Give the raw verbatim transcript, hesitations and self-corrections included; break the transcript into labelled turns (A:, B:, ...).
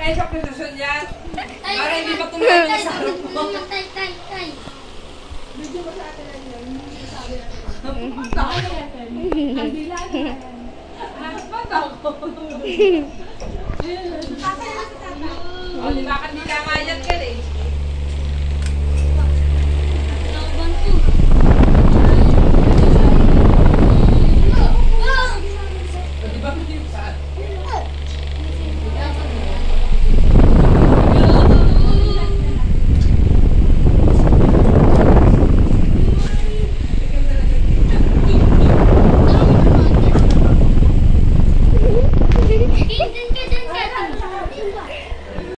A: Ay, sa posisyon yan. Para hindi pa tumulan yung sa harap mo.
B: Tay, tay, tay.
C: Medyo ba sa atin lang yun? Hindi sabi natin. Bakit natin? Ang bila na yan.
A: Ba't ako?
C: Tatay na sa tatay.
A: O, di ba kandila nga yan ka eh.